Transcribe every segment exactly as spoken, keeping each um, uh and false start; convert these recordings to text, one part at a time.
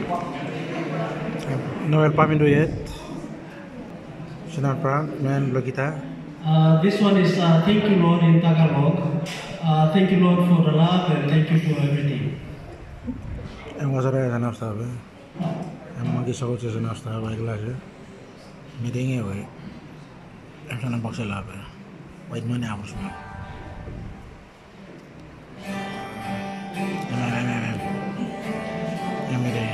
Noel paminduyet. Sinan Frank, men blog kita. Uh, this one is uh, thank you Lord in Tagalog. Uh, thank you Lord for the love and thank you for everything. Yang wasara sana ustabe. Yang magi sakot sana ustabe baik lah je. Meeting eh, yang sana baksa lah be. Baik mana aku semua. Yang yang yang yang meeting.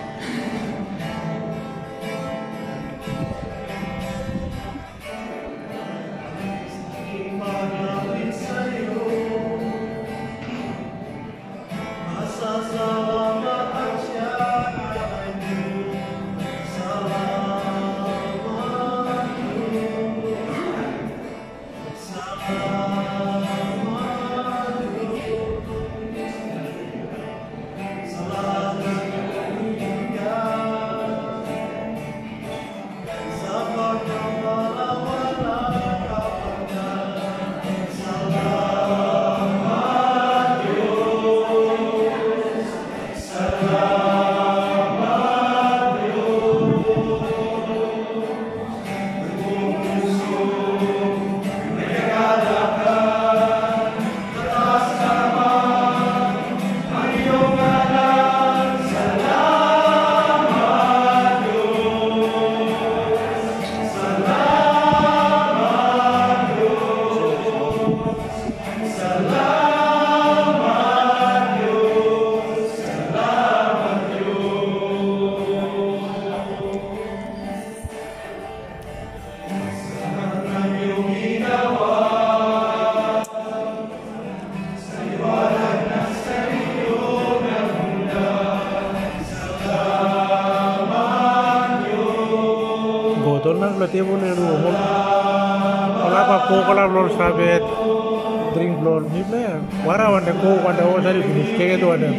Berarti pun yang rumah. Kalau apa kau kalau belum sabit drink belum ni lah. Warna warna kau warna orang cari finish kayak itu ada.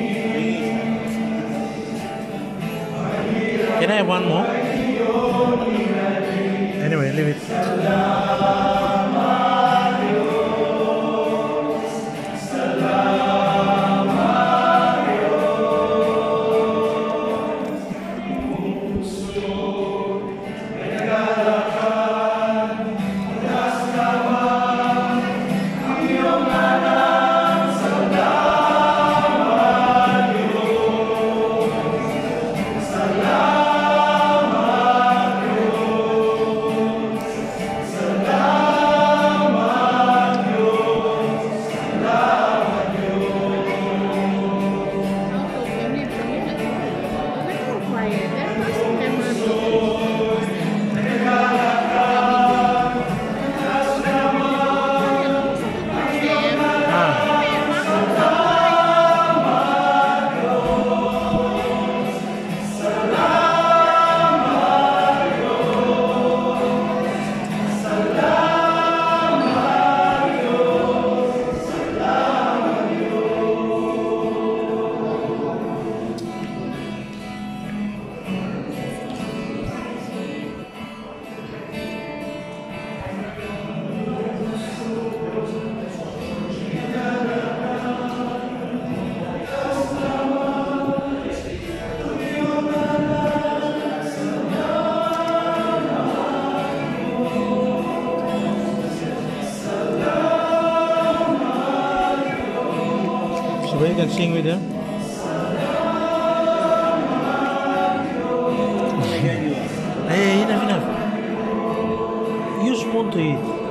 Can I have one more? Anyway, leave it. So you can sing with them. Hey, enough, enough. You spoon to eat.